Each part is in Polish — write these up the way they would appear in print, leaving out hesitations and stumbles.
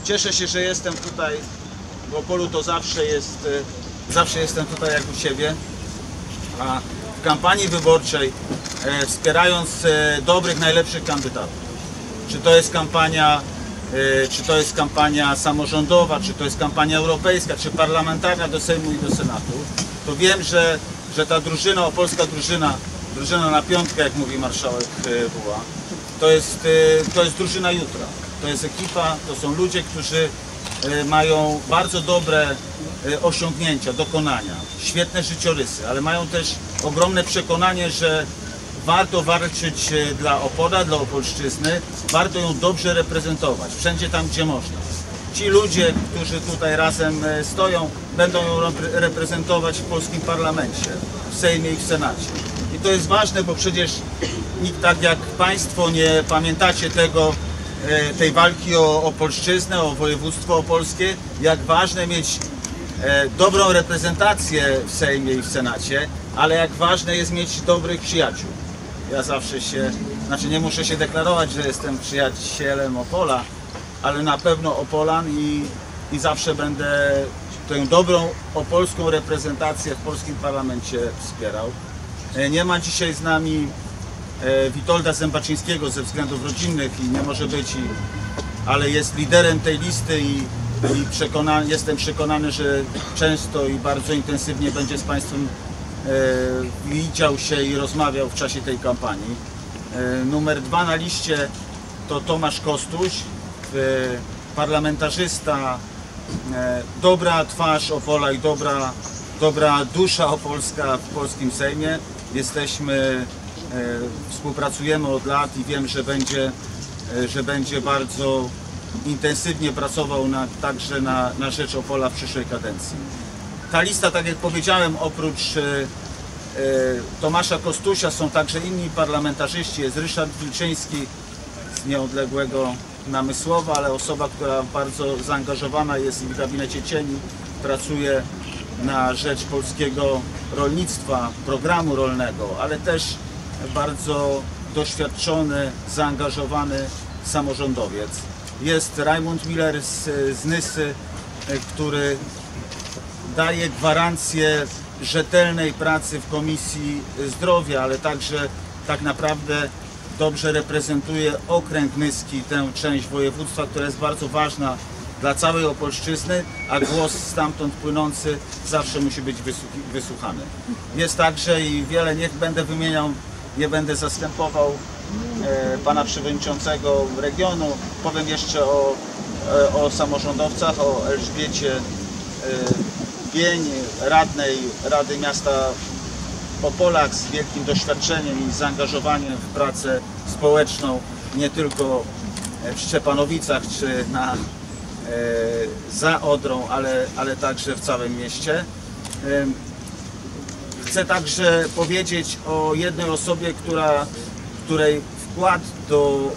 Cieszę się, że jestem tutaj w Opolu, to zawsze jestem tutaj jak u siebie. A w kampanii wyborczej, wspierając dobrych, najlepszych kandydatów, czy to jest kampania samorządowa, czy to jest kampania europejska, czy parlamentarna do Sejmu i do Senatu, to wiem, że ta drużyna, opolska drużyna na piątkę, jak mówi marszałek Buła, to jest drużyna jutra. To jest ekipa, to są ludzie, którzy mają bardzo dobre osiągnięcia, dokonania, świetne życiorysy, ale mają też ogromne przekonanie, że warto walczyć dla Opola, dla Opolszczyzny, warto ją dobrze reprezentować, wszędzie tam, gdzie można. Ci ludzie, którzy tutaj razem stoją, będą ją reprezentować w polskim parlamencie, w Sejmie i w Senacie. I to jest ważne, bo przecież nikt, tak jak Państwo, nie pamiętacie tej walki o Opolszczyznę, o województwo opolskie, jak ważne mieć dobrą reprezentację w Sejmie i w Senacie, ale jak ważne jest mieć dobrych przyjaciół. Ja zawsze nie muszę się deklarować, że jestem przyjacielem Opola, ale na pewno Opolan i zawsze będę tę dobrą opolską reprezentację w polskim parlamencie wspierał. Nie ma dzisiaj z nami Witolda Zębaczyńskiego ze względów rodzinnych i nie może być, ale jest liderem tej listy i jestem przekonany, że często i bardzo intensywnie będzie z Państwem widział się i rozmawiał w czasie tej kampanii. Numer 2 na liście to Tomasz Kostuś, parlamentarzysta, dobra twarz Opola i dobra dusza opolska w polskim Sejmie. Współpracujemy od lat i wiem, że będzie bardzo intensywnie pracował także na rzecz Opola w przyszłej kadencji. Ta lista, tak jak powiedziałem, oprócz Tomasza Kostusia są także inni parlamentarzyści. Jest Ryszard Wilczyński z Nieodległego Namysłowa, ale osoba, która bardzo zaangażowana jest w gabinecie cieni, pracuje na rzecz polskiego rolnictwa, programu rolnego, ale też bardzo doświadczony, zaangażowany samorządowiec. Jest Rajmund Miller z Nysy, który daje gwarancję rzetelnej pracy w Komisji Zdrowia, ale także tak naprawdę dobrze reprezentuje okręg nyski, tę część województwa, która jest bardzo ważna dla całej Opolszczyzny, a głos stamtąd płynący zawsze musi być wysłuchany. Jest także i wiele, nie będę wymieniał, nie będę zastępował pana przewodniczącego regionu. Powiem jeszcze o samorządowcach, o Elżbiecie Bień, radnej Rady Miasta Opolak z wielkim doświadczeniem i zaangażowaniem w pracę społeczną, nie tylko w Szczepanowicach czy za Odrą, ale także w całym mieście. Chcę także powiedzieć o jednej osobie, której wkład do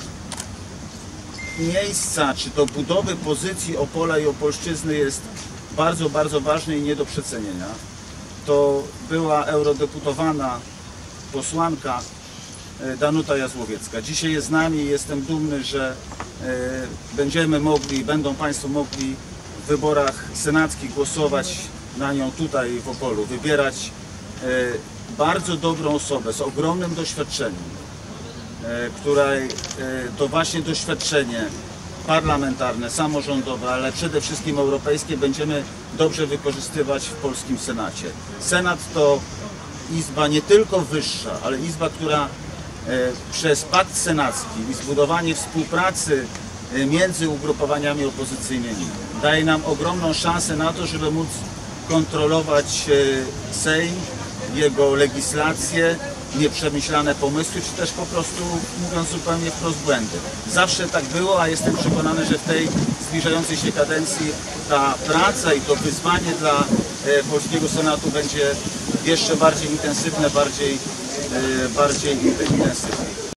miejsca czy do budowy pozycji Opola i Opolszczyzny jest bardzo, bardzo ważny i nie do przecenienia. To była eurodeputowana posłanka Danuta Jazłowiecka. Dzisiaj jest z nami i jestem dumny, że będziemy mogli, będą Państwo mogli w wyborach senackich głosować na nią tutaj w Opolu, wybierać bardzo dobrą osobę z ogromnym doświadczeniem, której to właśnie doświadczenie parlamentarne, samorządowe, ale przede wszystkim europejskie będziemy dobrze wykorzystywać w polskim Senacie. Senat to izba nie tylko wyższa, ale izba, która przez pakt senacki i zbudowanie współpracy między ugrupowaniami opozycyjnymi daje nam ogromną szansę na to, żeby móc kontrolować Sejm, jego legislację, nieprzemyślane pomysły, czy też po prostu, mówiąc zupełnie wprost, błędy. Zawsze tak było, a jestem przekonany, że w tej zbliżającej się kadencji ta praca i to wyzwanie dla polskiego Senatu będzie jeszcze bardziej intensywne, bardziej intensywne.